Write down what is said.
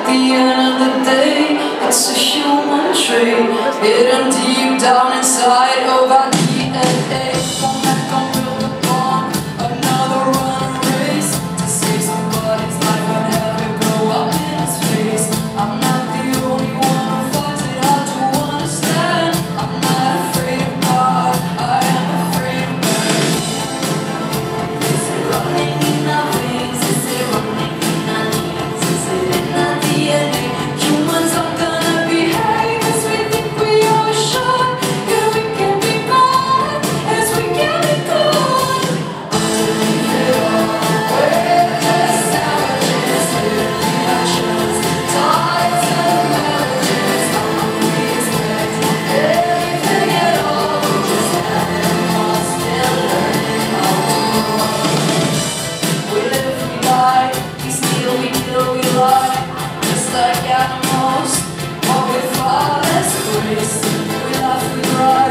the end of the day, it's a human trait, hidden deep down inside of our DNA. One that gon' build a bond, another run a race to save somebody's life and have it blow up in his face. I'm not the only one who finds it hard to understand. I'm not afraid of God, I am afraid of man. Is it running in our veins? Is it running in our knees? Is it in our DNA? Humans are gonna behave as we think we all should. Yeah, we can be bad as we can be good. Underneath it all, we're just savages living actions, ties and marriages. How we expect everything at all? We just animals still learning how to walk. We live, we die, we steal, we kill, we lie, just like animals, but with far less grace. We laugh, we cry.